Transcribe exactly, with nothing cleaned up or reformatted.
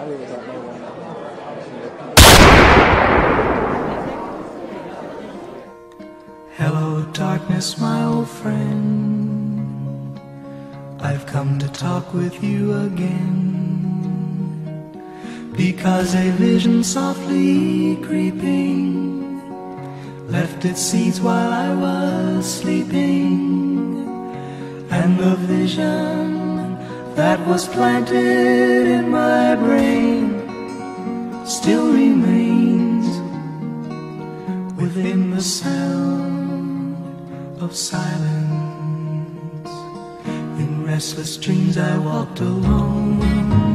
really don't know when. Hello, darkness, my old friend. I've come to talk with you again, because a vision softly creeping left its seeds while I was sleeping, and the vision that was planted in my brain still remains within the sound of silence. In restless dreams I walked alone,